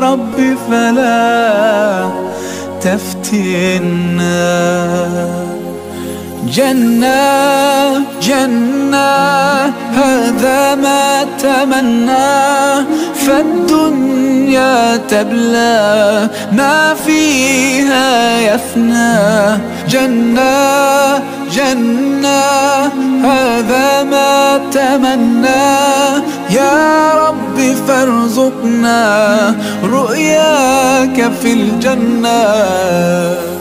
رب فلا تفتنا. جنة جنة هذا ما تمنى، فالدنيا تبلى ما فيها يفنى. جنة جنة هذا ما تمنى، يا رب فارزقنا رؤياك في الجنة.